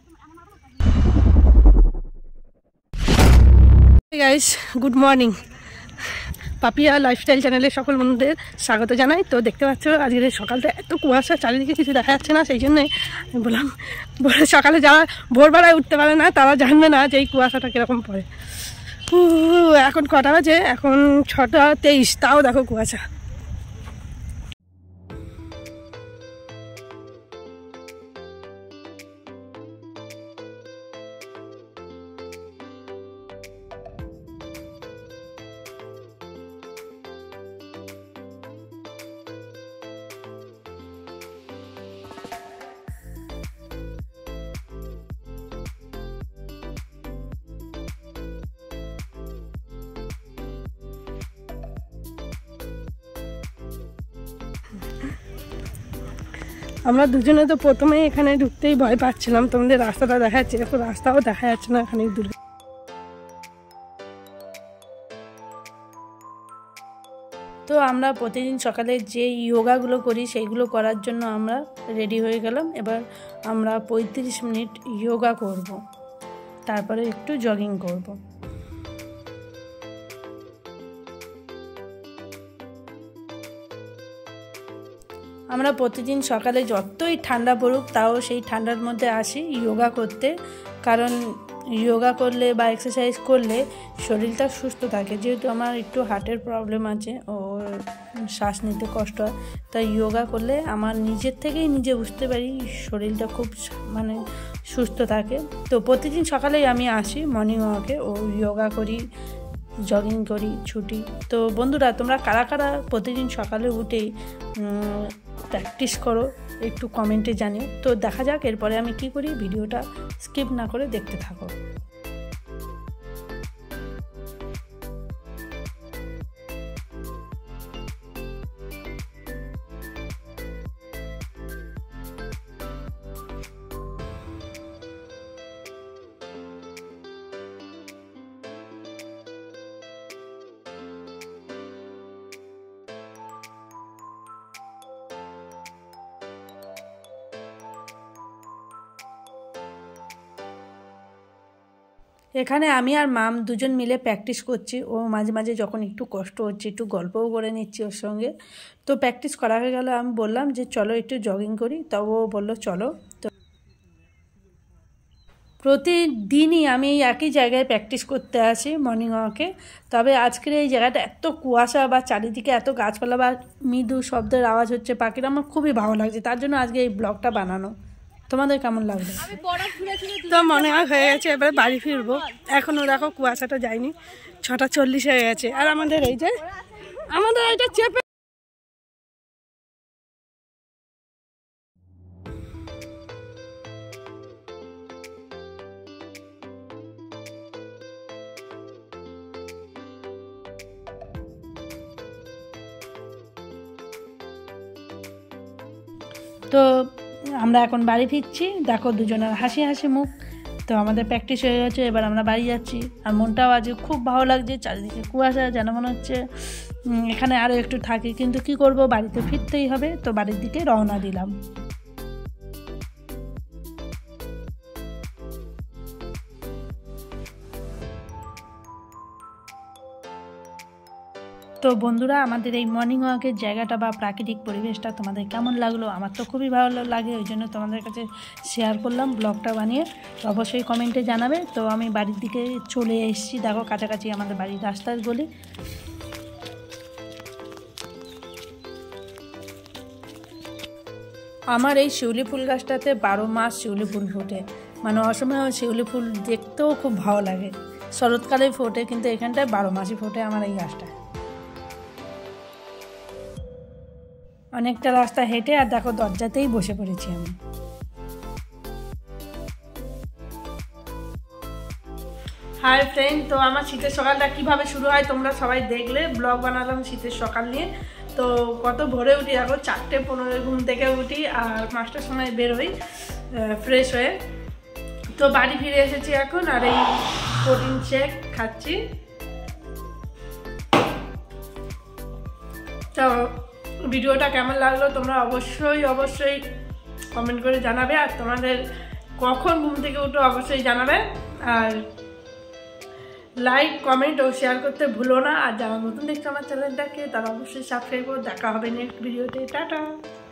Guys, good morning. Papiya lifestyle চ্যানেলের সকল বন্ধুদের স্বাগত জানাই। তো দেখতে পাচ্ছ আজকের সকালটা এত কুয়াশা, চারিদিকে কিছু দেখা যাচ্ছে না, সেই জন্যে আমি বললাম সকালে যারা ভোরবেলায় উঠতে পারে না তারা জানবে না যে এই কুয়াশাটা কীরকম পড়ে। এখন কটা বাজে? এখন 6:23, তাও দেখো কুয়াশা। আমরা দুজনে তো প্রথমেই এখানে ঢুকতেই ভয় পাচ্ছিলাম। তোমাদের রাস্তাটা দেখা যাচ্ছে, এখন রাস্তাও দেখা যাচ্ছে না এখানে দূরে। তো আমরা প্রতিদিন সকালে যে যোগাগুলো করি সেইগুলো করার জন্য আমরা রেডি হয়ে গেলাম। এবার আমরা 35 মিনিট যোগা করব, তারপরে একটু জগিং করব। আমরা প্রতিদিন সকালে যতই ঠান্ডা পড়ুক তাও সেই ঠান্ডার মধ্যে আসি যোগা করতে, কারণ যোগা করলে বা এক্সারসাইজ করলে শরীরটা সুস্থ থাকে। যেহেতু আমার একটু হার্টের প্রবলেম আছে ও শ্বাস নিতে কষ্ট হয়, তাই যোগা করলে আমার নিজের থেকেই নিজে বুঝতে পারি শরীরটা খুব সুস্থ থাকে। তো প্রতিদিন সকালেই আমি আসি মর্নিং ওয়াকে, ও যোগা করি, জগিং করি, ছুটি। তো বন্ধুরা, তোমরা কারা কারা প্রতিদিন সকালে উঠেই প্র্যাকটিস করো একটু কমেন্টে জানিও। তো দেখা যাক এরপরে আমি কি করি, ভিডিওটা স্কিপ না করে দেখতে থাকো। এখানে আমি আর মাম দুজন মিলে প্র্যাকটিস করছি। ও মাঝে মাঝে যখন একটু কষ্ট হচ্ছে একটু গল্পও করে নিচ্ছি ওর সঙ্গে। তো প্র্যাকটিস করা হয়ে গেল, আমি বললাম যে চলো একটু জগিং করি, তবে ও বললো চলো। তো প্রতিদিনই আমি এই একই জায়গায় প্র্যাকটিস করতে আসি মর্নিং ওয়াকে। তবে আজকের এই জায়গাটা এত কুয়াশা বা চারিদিকে এত গাছপালা বা মৃদু শব্দের আওয়াজ হচ্ছে পাখির, আমার খুবই ভালো লাগছে, তার জন্য আজকে এই ব্লগটা বানানো। তোমাদের কেমন লাগবে? তো মনে হয়ে গেছে এবার বাড়ি ফিরবো। এখনও দেখো কুয়াশাটা যায়নি, 6:40 হয়ে গেছে। আর আমাদের এই যে এইটা চেপে তো আমরা এখন বাড়ি ফিরছি। দেখো দুজনের হাসি হাসি মুখ। তো আমাদের প্র্যাকটিস হয়ে গেছে, এবার আমরা বাড়ি যাচ্ছি। আর মনটাও আজকে খুব ভালো লাগছে, চারিদিকে কুয়াশা, যেন মনে হচ্ছে এখানে আরও একটু থাকি, কিন্তু কি করব, বাড়িতে ফিরতেই হবে। তো বাড়ির দিকে রওনা দিলাম। তো বন্ধুরা, আমাদের এই মর্নিং ওয়াকের জায়গাটা বা প্রাকৃতিক পরিবেশটা তোমাদের কেমন লাগলো? আমার তো খুবই ভালো লাগে, ওই জন্য তোমাদের কাছে শেয়ার করলাম ব্লগটা বানিয়ে। তো অবশ্যই কমেন্টে জানাবে। তো আমি বাড়ির দিকে চলে এসেছি, দেখো কাছাকাছি আমাদের বাড়ির রাস্তার গলি। আমার এই শিউলি ফুল গাছটাতে 12 মাস শিউলি ফুল ফোটে, অসময়ে শিউলি ফুল দেখতেও খুব ভালো লাগে। শরৎকালে ফোটে, কিন্তু এখানটায় 12 মাসই ফোটে আমার এই গাছটা। অনেকটা রাস্তা হেঁটে আর দেখো দরজাতেই বসে পড়েছি আমি। হাই ফ্রেন্ড, তো আমার শীতের সকালটা কিভাবে শুরু হয় তোমরা সবাই দেখলে, ব্লগ বানালাম শীতের সকাল নিয়ে। তো কত ভোরে উঠি, দেখো 4:15 ঘুম থেকে উঠি আর 5টার সময় বেরোই ফ্রেশ হয়ে। তো বাড়ি ফিরে এসেছি এখন, আর এই প্রোটিন শেক খাচ্ছি। তো ভিডিওটা কেমন লাগলো তোমরা অবশ্যই কমেন্ট করে জানাবে। আর তোমাদের কখন ঘুম থেকে উঠো অবশ্যই জানাবে, আর লাইক কমেন্ট ও শেয়ার করতে ভুলো না। আর যারা নতুন দেখছো আমার চ্যানেলটাকে তারা অবশ্যই সাবস্ক্রাইব করো। দেখা হবে নেক্সট ভিডিওতে। টাটা।